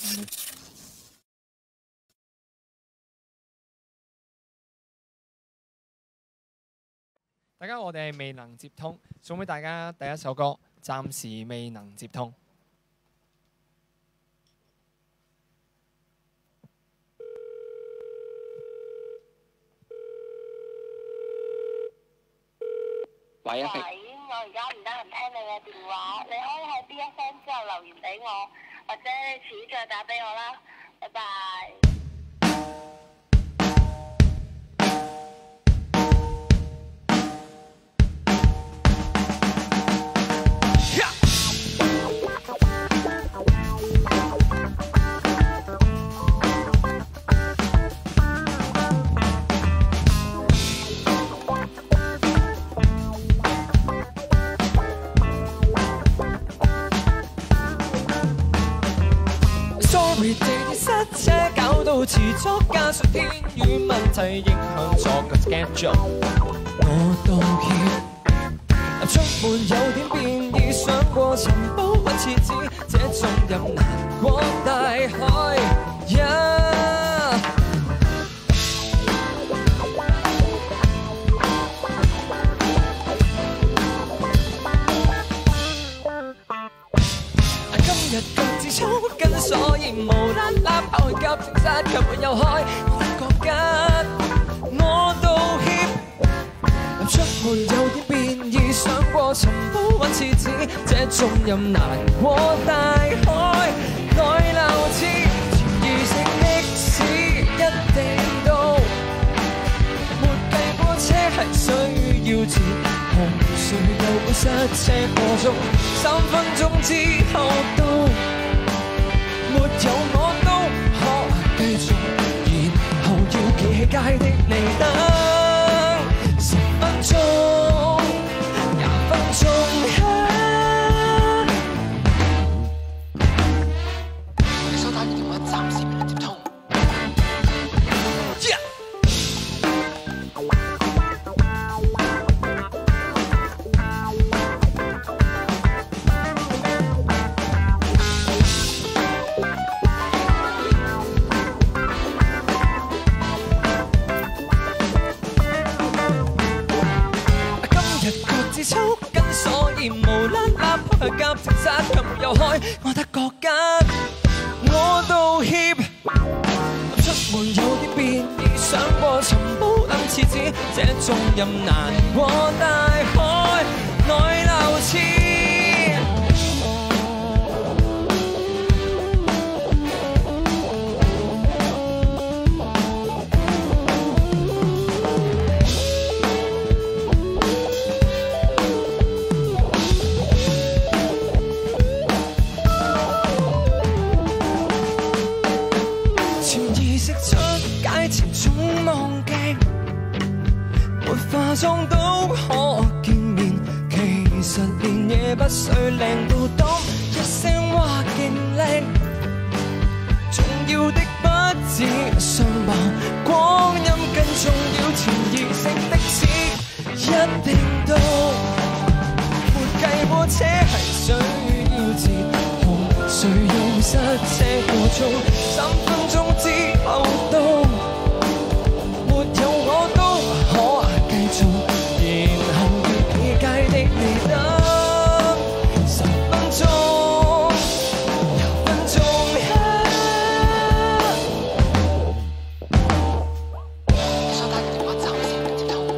大家好，我哋係未能接通，送俾大家第一首歌，暫時未能接通。 喂， 我而家唔得閒聽你嘅電話，你可以喺 BFM 之後留言俾我，或者你遲啲再打俾我啦，拜拜。 地鐵塞車搞到遲咗，加上天雨問題影響咗個 schedule。我道歉，出門有點變異，想過尋寶揾廁紙，這種任難過大海。今日腳趾抽筋，所以無啦啦跑去急症室，卻沒有開，我覺得我道歉。出門有點變異，想過尋寶揾廁紙，這種任難過大海。內流似潛意識的士一定到，沒計過車係需要截。紅隧又會塞車個鐘，3分鐘之後到，沒有我都可繼續，然後要企喺街的離燈，10分鐘、20分鐘。你所打嘅電話暫時未能接通。抽筋，所以無啦啦跑去急症室，卻沒有開，我得覺得我道歉。出門有啲變異，想過尋寶等廁紙，這種任難過大海，內流似。出街前總忘記，沒化妝都可見面。其實連夜不需靚到當一聲話勁靚，重要的不止相貌，光陰更重要。潛意識的士一定到，沒計過車係需要截。誰又塞車個鐘，3分鐘之後到，沒有我都可繼續，然後要企街的離燈，10分鐘、20分鐘。你所打嘅電話暫時未接通。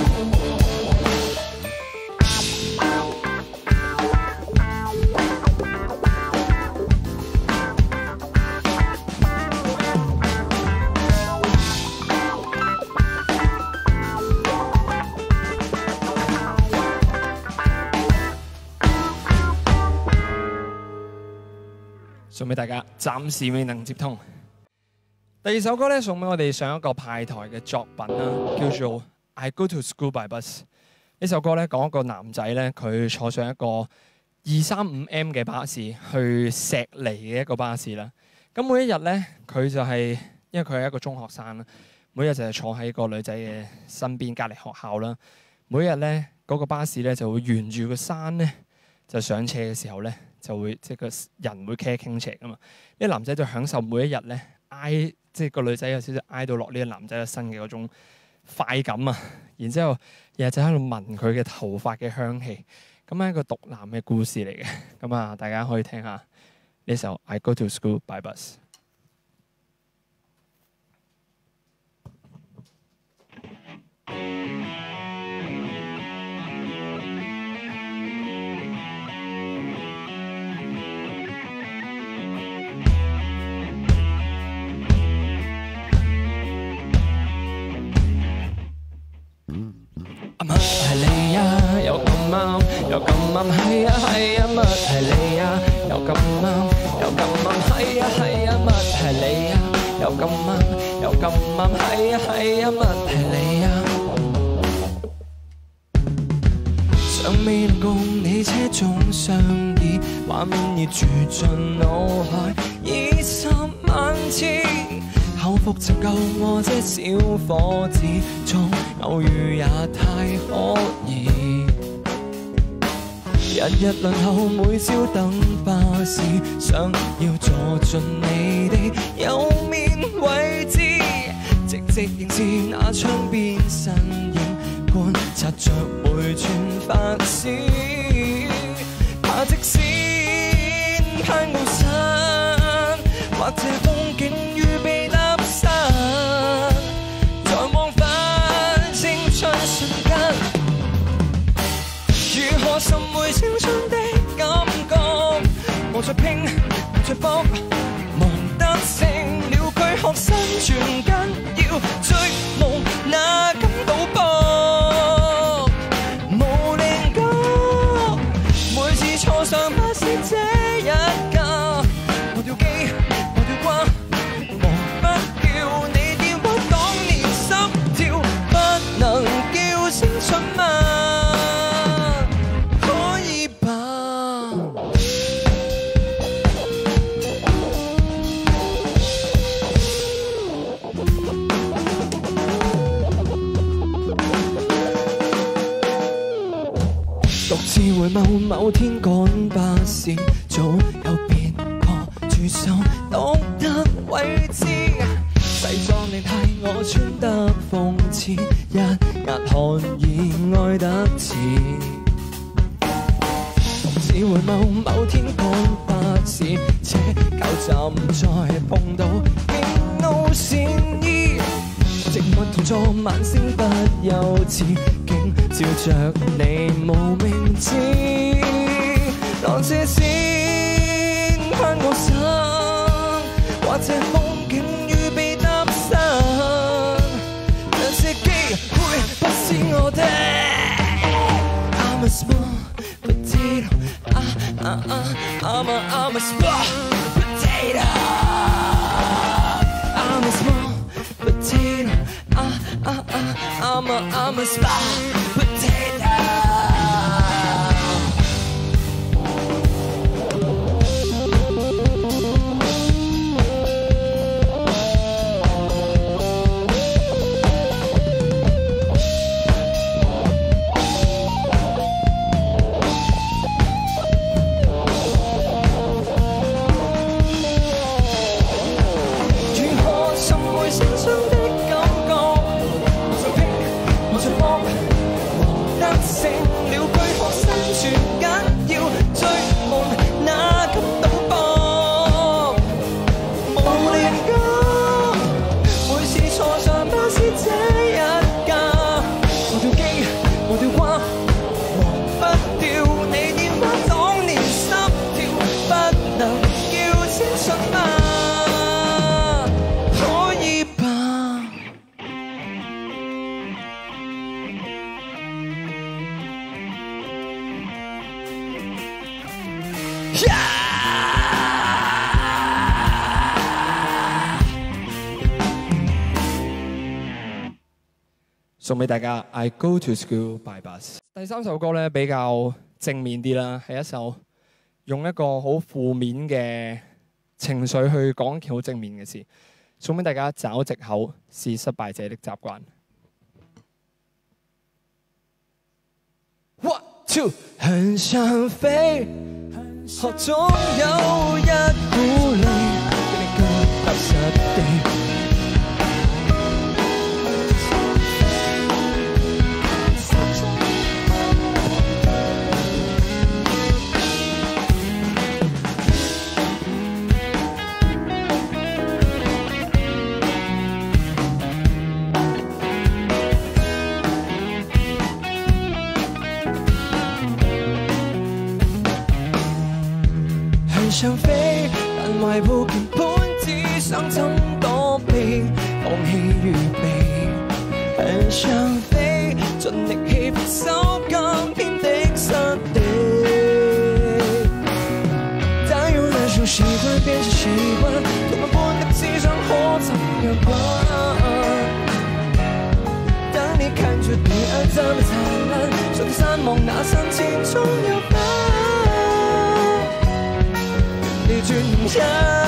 送俾大家，暫時未能接通。第二首歌咧，送俾我哋上一個派台嘅作品啦，叫做《I Go to School by Bus》。呢首歌咧講一個男仔咧，佢坐上一個235M 嘅巴士去石梨嘅一個巴士啦。咁每一日咧，佢就係因為佢係一個中學生啦，每日就係坐喺個女仔嘅身邊，隔離學校啦。每日咧嗰個巴士咧就會沿住個山咧，就上斜嘅時候咧， 就會即係個人會傾斜噶嘛。呢個男仔就享受每一日咧挨，即係個女仔有少少挨到落呢個男仔嘅身嘅嗰種快感啊。然之後日日就喺度聞佢嘅頭髮嘅香氣。咁係一個毒男嘅故事嚟嘅。咁啊，大家可以聽下呢首《I Go to School by Bus》。 乜係你啊？又咁啱，又咁啱，係啊係啊，乜係你啊？又咁啱，又咁啱，係啊係啊，乜係你啊？又咁啱，又咁啱，係啊係啊，乜係你啊？尚未能共你車中相依，畫面已住進腦海，20萬次。口服拯救我這小伙子，縱偶遇也太可疑。日日輪候每朝等巴士，想要坐進你的右面位置，直直凝視那窗邊身影，觀察着每寸髮絲，怕即使攀高山，或者風景預備搭訕，在往返青春瞬間，如何尋回青春的感覺？無再拼，無再搏，忙得成了軀殼生存緊要，追夢哪敢賭博？無棱角，每次坐上巴士這一架，無掉機，無掉掛，忘不掉你電話，當年心跳，不能叫青春嗎？可以吧？獨自回眸，某天趕巴士，早有別個駐守獨特位置，西裝領呔我穿得諷刺，一壓汗意愛得遲。獨自回眸，某天趕巴士，車靠站再碰到極怒善意，寂寞同坐晚星不休止，竟照着你無名指，浪射線攀過身，或者風景預備搭訕，兩隻機會不是我的。I'm a small potato, I'm a small potato, I'm a small potato, I'm a small potato. 送俾大家 I Go to School by Bus。第三首歌咧比較正面啲啦，係一首用一個好負面嘅情緒去講一件好正面嘅事。送俾大家找藉口是失敗者的習慣。 One two，很想飛， 何總有一股力，叫你腳踏實地。想飛，但懷抱鍵盤，只想怎躲避，放棄預備。很想飛，盡力氣扶手今天的失地。但有那種習慣變成習慣，同我般的智商可怎樣辦？當你看着彼岸這麼燦爛，雙手散望那山前總有疤。你轉一圈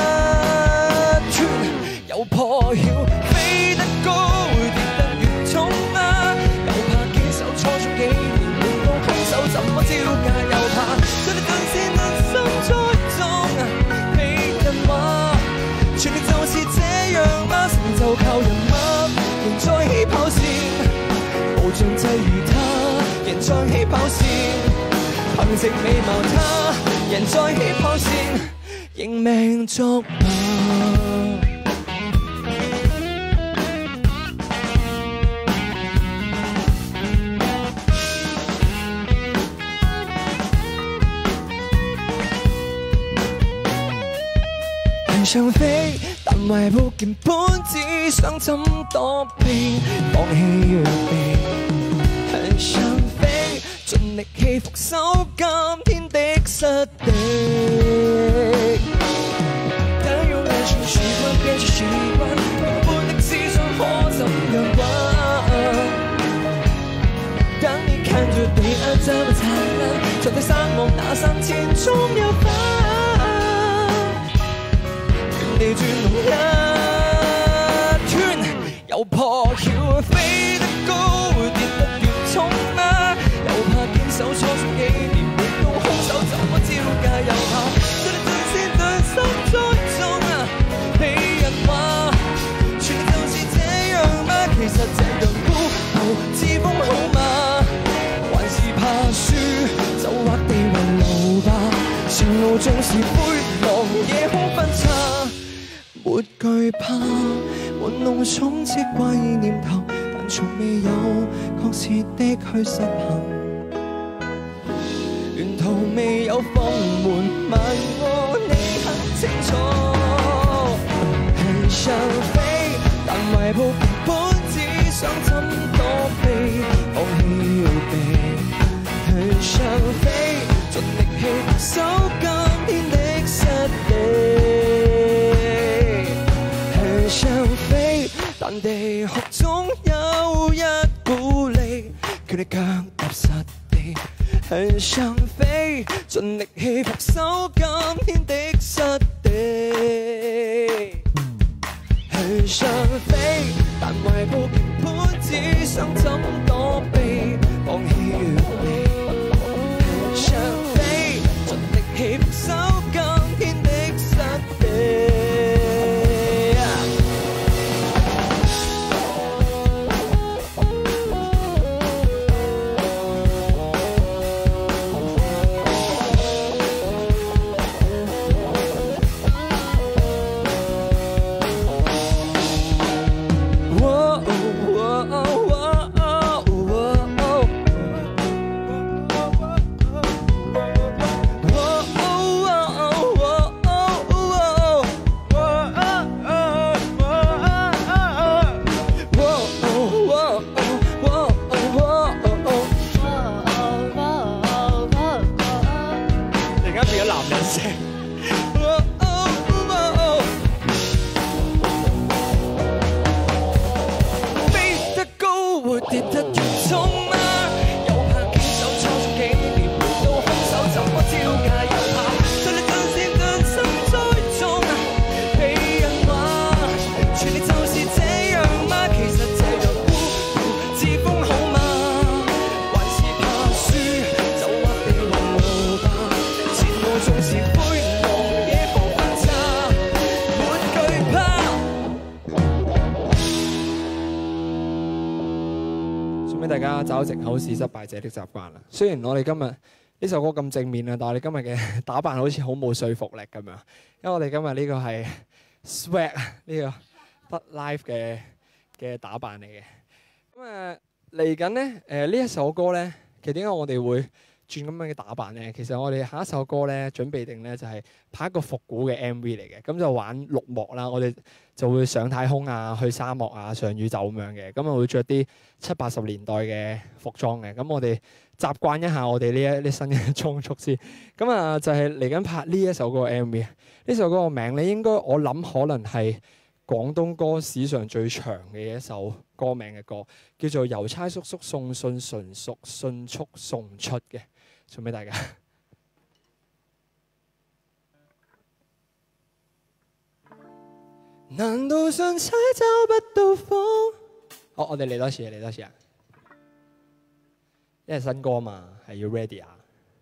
又破曉，飛得高跌得越重啊！又怕幾手錯咗幾年，換到空手怎麼招架？又怕在你頓時內心栽種啊！被人話全力就是這樣嗎？成就靠人脈，仍在起跑線，無盡際遇他，仍在起跑線，憑藉美貌他，仍在起跑線。認命作馬，很想飛，但懷抱鍵盤，只想怎躲避，放棄預備。很想飛，盡力氣復手今天的失地。習慣變成習慣，我般的思想可怎樣辦？當你看着彼岸這麼燦爛，坐在山望那山前總有花。原地轉動一圈又破曉，飛得高跌得越重啊！又怕堅守錯咗幾年，換到空手怎麼招架？又怕對你對線對心栽種啊！被人話全就是這樣嗎？其實這樣孤獨自封好嗎？還是怕輸就畫地為牢吧？前路縱是灰狼夜空分岔，沒懼怕，玩弄充斥怪異念頭，但從未有確切的去實行。沿途未有放門問我，你很清楚。很想飛，但懷抱鍵盤，只想怎躲避，放棄預備。很想飛，盡力氣扶手今天的失地。很想飛，但地殼總有一股力，叫你腳踏實地。很想飛，盡力氣扶手今天的失地。很想飛，但懷抱鍵盤，只想怎躲避，放棄預備。很想飛，盡力氣扶手今天的失地。 大家找藉口是失敗者的習慣啦。雖然我哋今日呢首歌咁正面啊，但係我哋今日嘅打扮好似好冇說服力咁樣。因為我哋今日呢個係 Swag 呢個 Bud Live 嘅打扮嚟嘅。咁嚟緊咧呢一首歌咧，其實點解我哋會轉咁樣嘅打扮咧？其實我哋下一首歌咧準備定咧就係拍一個復古嘅 MV 嚟嘅，咁就玩綠幕啦。我哋就會上太空啊、去沙漠啊、上宇宙咁樣嘅，咁啊會着啲70、80年代嘅服裝嘅。咁我哋習慣一下我哋呢新嘅裝束先。咁啊就係嚟緊拍呢一首歌嘅 MV。呢首歌個名咧應該我諗可能係廣東歌史上最長嘅一首歌名嘅歌，叫做《郵差叔叔送信純屬迅速送出》嘅，送俾大家。難道信差找不到風？好，我哋嚟多次啊！因為新歌嘛，係要 ready 啊！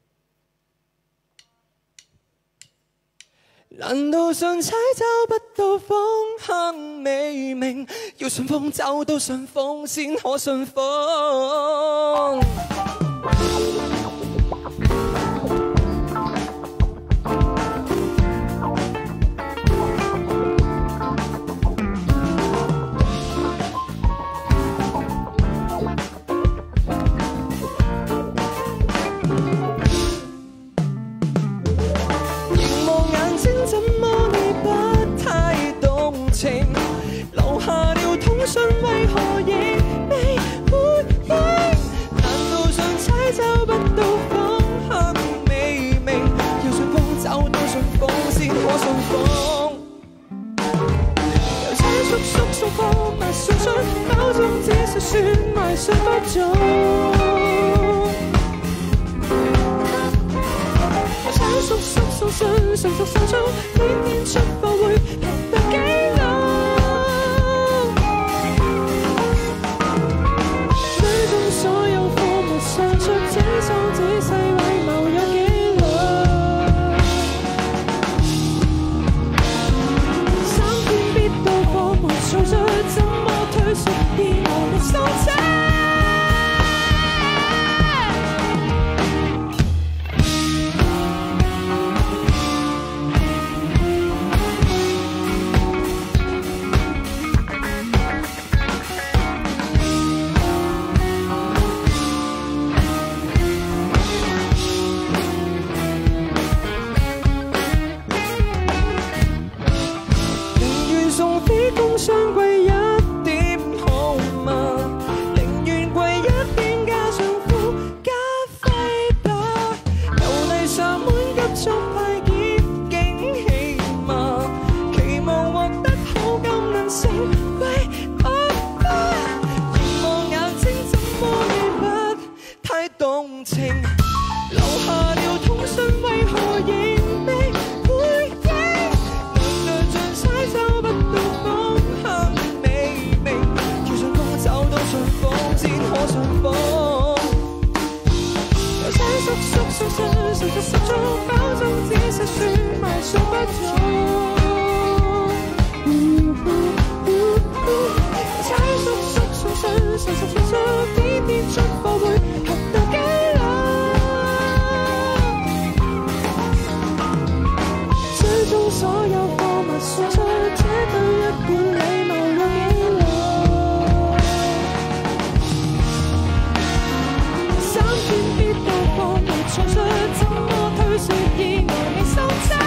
難道信差找不到方向未明？要順風走到順風先可順風。留下了通訊，為何仍未回應？難道信差找不到方向未明？要順風走到順風先可順風。郵差叔叔送貨物送出，包裝只是算埋信不中。郵差叔叔送信迅速送出，天天出貨會拍到幾耐？這數仔細禮貌有幾耐？3天必到貨沒錯着，怎麼推說意外的送車？相貴一點好嗎？寧願貴一點加上附加費吧。郵遞上門急速派件驚喜嗎？期望獲得好感能成為惡霸。凝望眼睛怎麼你不太動情？留下了通訊為何仍未回應？難道盡晒找不到方向未明？要順風走到順風先可順風。郵差叔叔送信迅速送出，包裝只是算埋數不中。郵差叔叔送信迅速送出，天天出貨會合到幾耐？追蹤所有貨物送出，這對一貫禮貌有幾耐？3天必到貨物送出，怎麼推說意外未收車？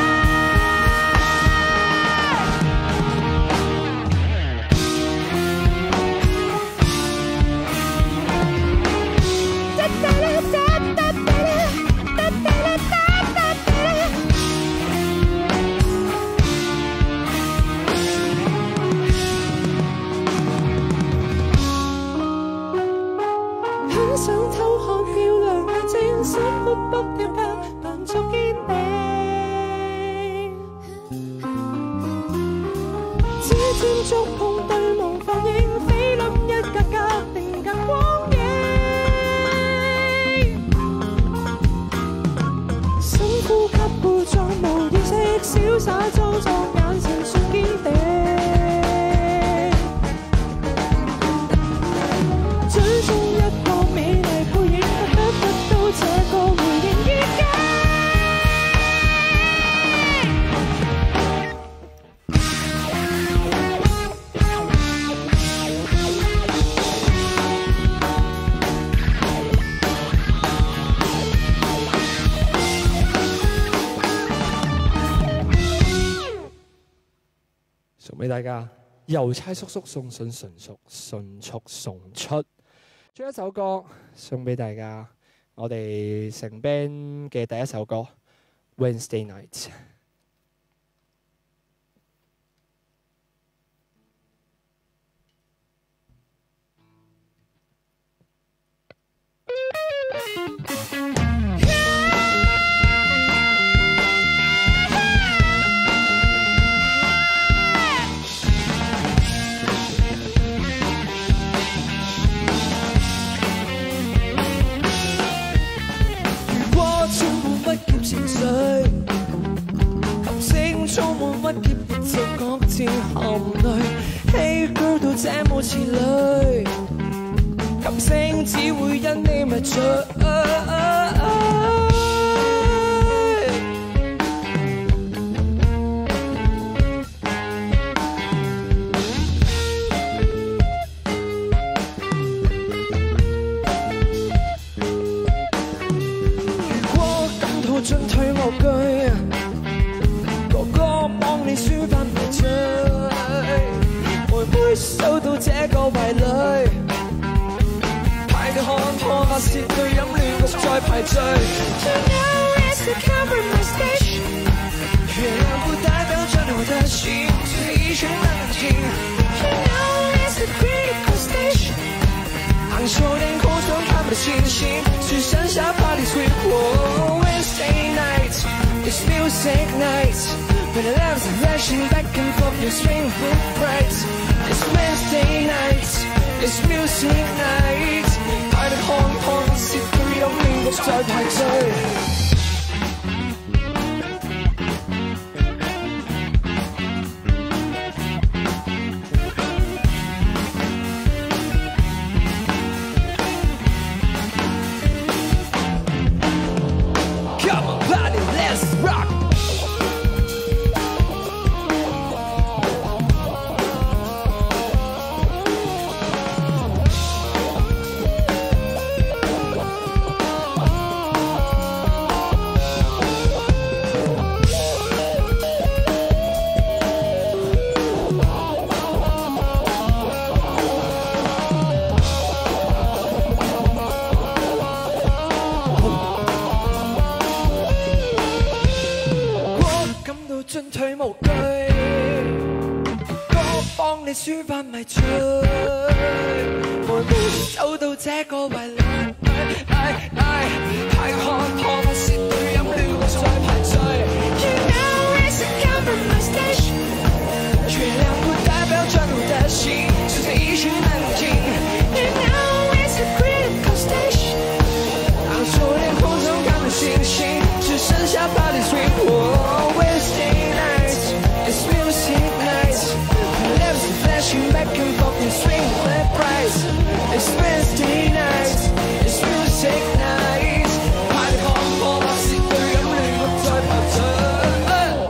想偷看漂亮眼睛，心卜卜跳腳，扮作堅定。指尖觸碰對望反應，菲林一格格定格光影。深呼吸故作無意識，瀟灑裝作眼神算堅定。追蹤一個送俾大家，郵差叔叔送信迅速送出。最後一首歌送俾大家，我哋成 band 嘅第一首歌《Wednesday Night》。 情緒，琴聲充滿鬱結，節奏各自含淚。Hey girl 到這麼似淚，琴聲只會因你迷醉。進退無據，哥哥幫你抒發迷醉，妹妹收到這個懷裡，排隊看破發泄對飲亂局再排序。You know it's the compromise stage， 月亮不代表着我的心，是一群冷靜。You know it's the critical stage， 昂首天空中看不到星星，只剩下 party sweet。Wednesday night, it's music night. When the love's flashing back and forth, you swing with pride. It's Wednesday night, it's music night. 排得空空，是佢有面目在排隊。進退無據，歌幫你抒發迷醉，妹妹走到這個懷裡，排看破發泄對飲亂局再排序。You know it's a compromise stage， 月亮不代表着我的心，是這一群冷靜。You know it's a critical stage， 昂首天空中看不星星，只剩下 party sweet。Wednesday night, it's music night. Lips flashing back and forth and swing with pride. It's Wednesday night, it's music night. 排得空破發泄對飲亂局再排隊。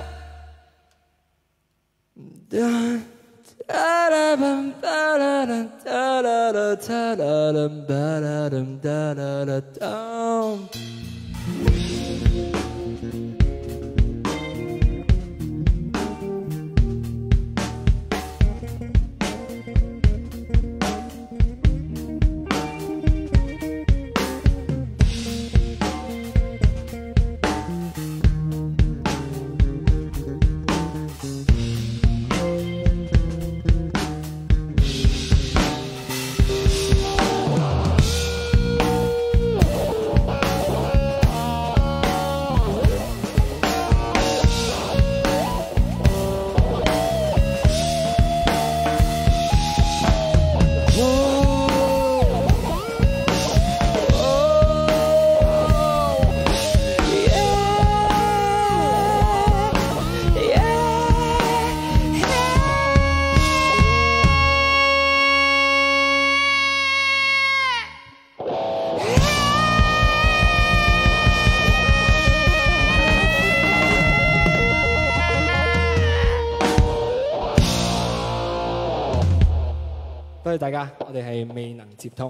多謝大家，我哋係未能接通。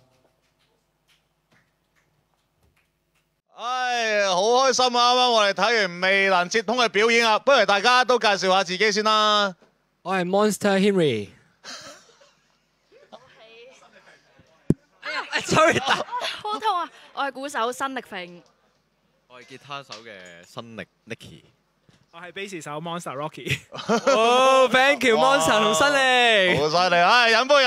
唉，好開心啊！啱啱我哋睇完未能接通嘅表演啊，不如大家都介紹下自己先啦。 我係 Monster Henry。Sorry， 好痛啊！我係鼓手新力揈。 我係吉他手嘅新力 Nicky。 我係 bass 手 Monster Rocky。 哦 ，Thank you，Monster 同新力。 好犀利！唉，飲杯，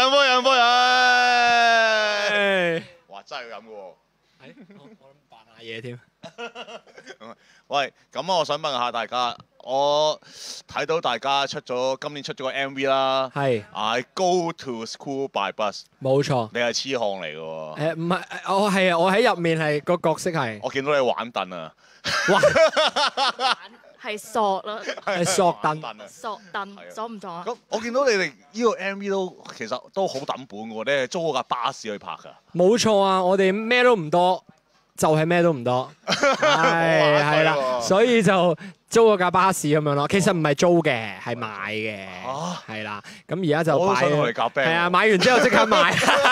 唉！哇，真係要飲嘅喎。 我諗扮下嘢添。 喂，咁我想問下大家，我睇到大家今年出咗個 MV 啦， 係 I Go to School by Bus， 冇錯。 你係痴漢嚟嘅喎。 唔係，我係啊，我喺入面係個角色係。 我見到你玩凳啊， 係索咯， 係索凳， 索凳，爽唔爽啊？ 咁我見到你哋呢個 MV 其實都好抌本嘅喎，你係租嗰架巴士去拍㗎。 冇錯啊，我哋咩都唔多。就係咩都唔多，係啦，所以就租咗架巴士咁樣咯。其實唔係租嘅，係買嘅，係啦。咁而家就我都想同你夾 band。 係啊，買完之後即刻買。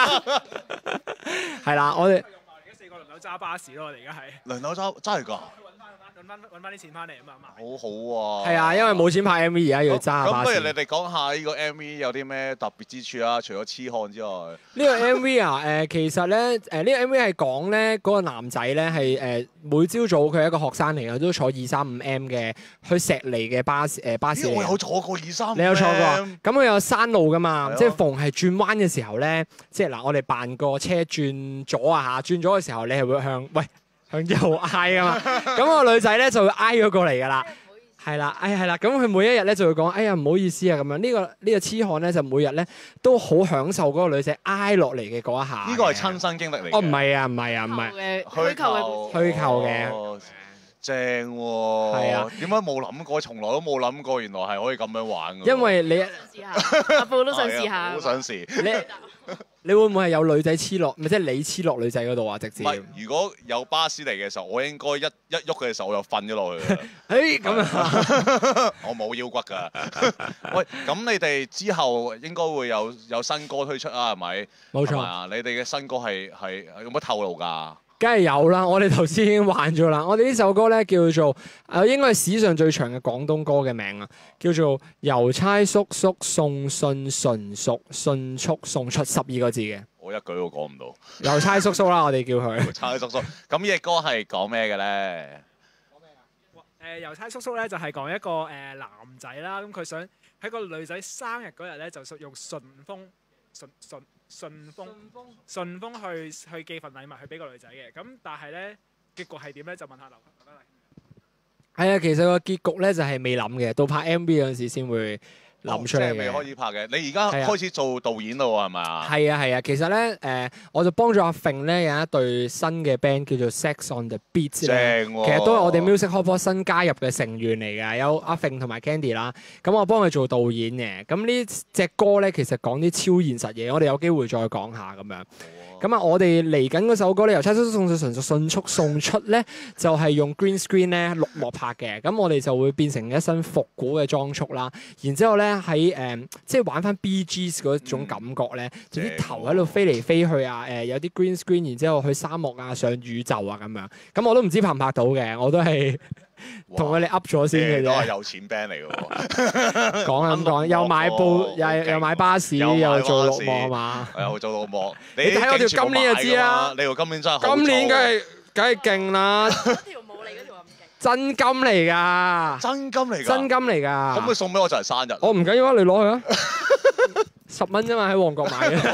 係啦，我哋而家4個輪流揸巴士咯，我哋而家係。 輪流揸真係㗎。 揾翻啲錢翻嚟啊嘛， 好好啊！ 係啊，因為冇錢拍 MV，而家要揸巴士。 咁不如你哋講下呢個 MV 有啲咩特別之處啊？除咗痴漢之外， 呢個 MV 啊，其實咧，呢個 MV 係講咧嗰個男仔咧係每朝早佢係一個學生嚟嘅，都坐235M 嘅去石梨嘅巴士嚟。 我有坐過235M。 你有坐過？咁佢有山路噶嘛？即係逢係轉彎嘅時候咧，即係嗱，我哋扮個車轉左啊嚇，轉左嘅時候你係會向右嗌噶嘛，咁個女仔咧就會嗌咗過嚟噶啦，係啦，係啦，咁佢每一日咧就會講，哎呀唔好意思啊咁樣，呢個痴漢咧就每日咧都好享受嗰個女仔挨落嚟嘅嗰一下。呢個係親身經歷嚟嘅。 哦，唔係啊，唔係啊，唔係虛構嘅。 正喎。 係啊。 點解冇諗過？從來都冇諗過，原來係可以咁樣玩嘅。 因為你試下，阿布都想試下。 好想試。 你會唔會係有女仔黐落，咪即係你黐落女仔嗰度啊？直接。 唔係，如果有巴士嚟嘅時候，我應該一喐嘅時候我就瞓咗落去㗎。 咁啊！ 我冇腰骨㗎。喂，咁你哋之後應該會有新歌推出啊？係咪？ 冇錯。 你哋嘅新歌係有乜透露㗎？ 梗係有啦，我哋頭先已經玩咗啦。我哋呢首歌咧叫做應該係史上最長嘅廣東歌嘅名啊，叫做《郵差叔叔送信純屬迅速送出》12個字嘅。 我一句都講唔到。 郵差叔叔啦，我哋叫佢。 郵差叔叔，咁呢隻歌係講咩嘅咧？ 講咩㗎？郵差叔叔咧就係講一個男仔啦，咁佢想喺個女仔生日嗰日咧，就用順豐去寄份禮物去俾個女仔嘅，咁但係咧結局係點咧？就問下劉強啦。 係啊，其實個結局咧就係未諗嘅，到拍 MV 嗰陣時先會諗出嚟嘅。 即係未開始拍嘅，你而家開始做導演咯喎，係咪啊？ 係啊係啊，其實咧我就幫咗阿揈咧有一隊新嘅 band 叫做 Sex on the Beat 咧，其實都係我哋 Music Hall 科新加入嘅成員嚟㗎，有阿揈同埋 Candy 啦。咁我幫佢做導演嘅。咁呢隻歌咧其實講啲超現實嘢，我哋有機會再講下咁樣。咁啊，我哋嚟緊嗰首歌咧，郵差叔叔送信純屬迅速送出咧，就係用 green screen 咧綠幕拍嘅。咁我哋就會變成一身復古嘅裝束啦。然之後咧喺即係玩翻 BGs 嗰種感覺咧，就啲頭喺度飛嚟飛去啊！有啲 green screen，然之後去沙漠啊、上宇宙啊咁樣。咁我都唔知拍唔拍到嘅，我都係同佢哋噏咗先嘅啫。 都係有錢 band 嚟嘅喎。 講咁講，又買布，又買巴士，又做綠幕啊嘛。 又做綠幕。 你睇我條今年就知啦。 你條今年真係好。 今年梗係勁啦。 條冇你嗰條咁勁。 真金嚟㗎。 真金嚟㗎。 真金嚟㗎。 可唔可以送俾我就係生日？ 我唔緊要啊，你攞去啊。10蚊啫嘛，喺旺角買嘅。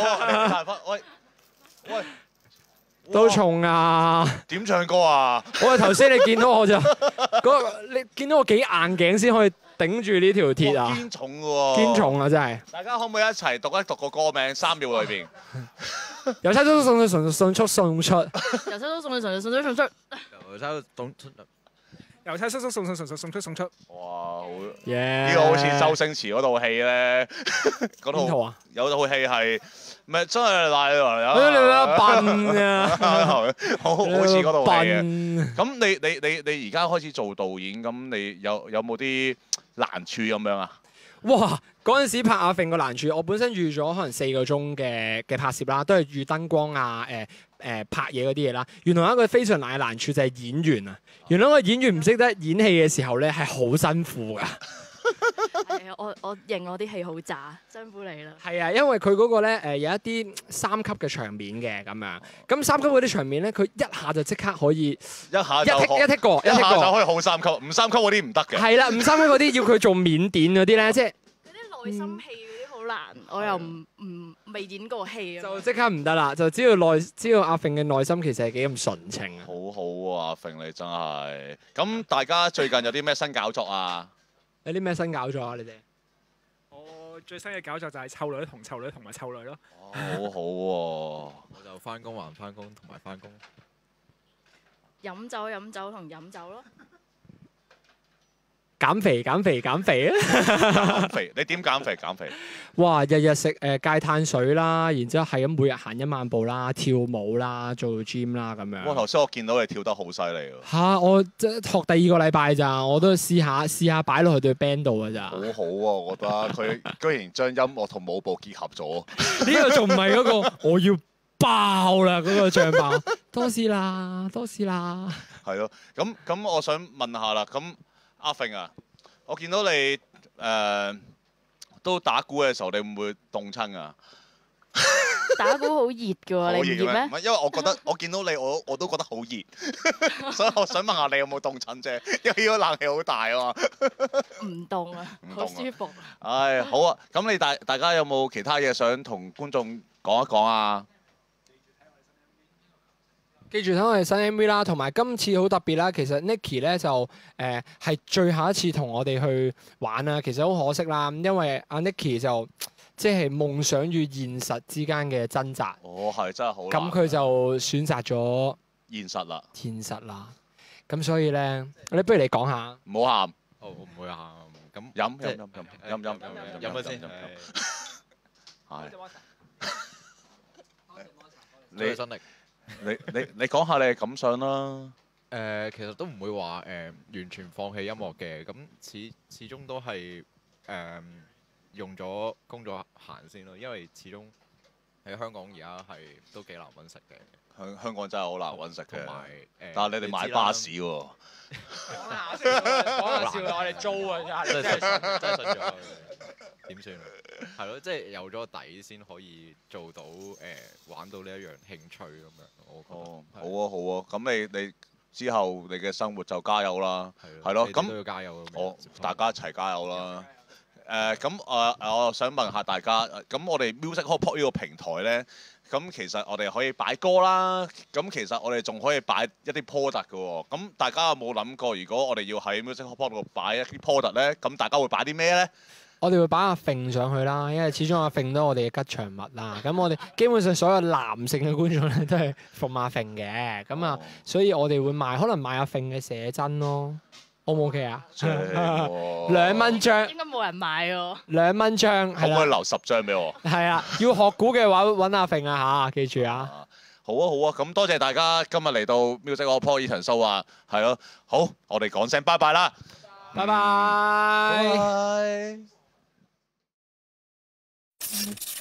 喂。 都重啊！ 點唱歌啊？ 我頭先你見到我就你見到我幾硬頸先可以頂住呢條鐵啊！ 堅重嘅喎， 堅重啊！真係。 大家可唔可以一齊讀一讀個歌名？3秒裏邊。 郵差叔叔送信迅速送出。 郵差叔叔送信迅速送出。 郵差送出。 郵差叔叔送信迅速送出。 哇！好。 呢個好似周星馳嗰套戲咧，嗰套啊？ 有套戲係。唔係真係賴來啊！ 你笨啊！ 好似嗰套戲嘅。 笨。 咁你而家開始做導演，咁你有冇啲難處咁樣啊？ 哇！嗰陣時拍阿揈個難處，我本身預咗可能4個鐘嘅拍攝啦，都係預燈光啊、拍嘢嗰啲嘢啦。原來一個非常難嘅難處就係演員啊！原來個演員唔識得演戲嘅時候咧，係好辛苦㗎。 啊，我認我啲戲好渣，辛苦你啦。 係啊，因為佢嗰個咧有一啲3級嘅場面嘅咁樣，咁3級嗰啲場面咧，佢一下就即刻可以一下一剔過， 一下就可以好3級，唔3級嗰啲唔得嘅。 係啦，唔3級嗰啲要佢做緬甸嗰啲咧，即係嗰啲內心戲嗰啲好難，我又唔未演過戲啊。 就即刻唔得啦，就知道阿揈嘅內心其實係幾咁純情啊！ 好好喎，阿揈你真係。咁大家最近有啲咩新搞作啊？ 有啲咩新搞作啊？你哋？ 我最新嘅搞作就係臭女同臭女同埋臭女咯。 好好喎。 我就翻工還翻工，同埋翻工。 飲酒同飲酒咯。 減肥啊！ 減肥，你點減肥？減肥？ 哇！日日食戒碳水啦，然之後係咁每日行1萬步啦，跳舞啦，做 gym 啦咁樣。 哇！頭先我見到你跳得好犀利喎。 嚇！我即係學第2個禮拜咋，我都試下擺落去對 band 度㗎咋。 好好啊，我覺得佢居然將音樂同舞步結合咗。 呢個仲唔係嗰個我要爆啦嗰個醬爆。多謝啦。 係咯，咁我想問下啦，咁阿揈啊，我見到你都打鼓嘅時候，你會唔會凍親啊？ 打鼓好熱㗎喎，你唔熱咩？ 唔係，因為我覺得我見到你，我都覺得好熱，所以我想問下你有冇凍親啫？因為呢個冷氣好大啊嘛。 唔凍啊，好舒服。 唉，好啊，咁你大家有冇其他嘢想同觀眾講一講啊？ 記住睇我哋新 MV 啦，同埋今次好特別啦。其實 Nicky 咧就係最後一次同我哋去玩啦。其實好可惜啦，因為阿 Nicky 就即係夢想與現實之間嘅掙扎。 哦，係真係好難。 咁佢就選擇咗現實啦。 咁所以咧，你不如你講下。 唔好喊。 我唔會喊。咁飲咗先。 係。 你新力。 你講下你嘅感想啦。 其實都唔會話完全放棄音樂嘅，咁始終都係用咗工作行先咯，因為始終喺香港而家係都幾難揾食嘅。 香港真係好難揾食嘅。 同埋但係你哋買巴士喎。 講下笑，我哋租啊真係真係信咗。點算啊？係咯，即係有咗底先可以做到玩到呢一樣興趣咁樣。我覺得好啊，咁你之後你嘅生活就加油啦。係咯，咁都要加油。 大家一齊加油啦。我想問下大家，咁我哋 Music Hot Pot 呢個平台咧，咁其實我哋可以擺歌啦，咁其實我哋仲可以擺一啲 product 嘅喎。咁大家有冇諗過，如果我哋要喺 Music Hot Pot 度擺一啲 product 咧，咁大家會擺啲咩咧？ 我哋會擺阿揈上去啦，因為始終阿揈都係我哋嘅吉祥物啦。咁我哋基本上所有男性嘅觀眾咧都係奉阿揈嘅，咁啊，所以我哋會可能賣阿揈嘅寫真咯。O 唔 OK 啊？2蚊張。 應該冇人買喎。 2蚊張。 可唔可以留10張俾我？ 係啊，要學鼓嘅話揾阿揈啊嚇，記住啊！ 好啊，咁多謝大家今日嚟到 Music Hot Pot 呢場 show 啊，係咯，好，我哋講聲拜拜啦， 拜拜。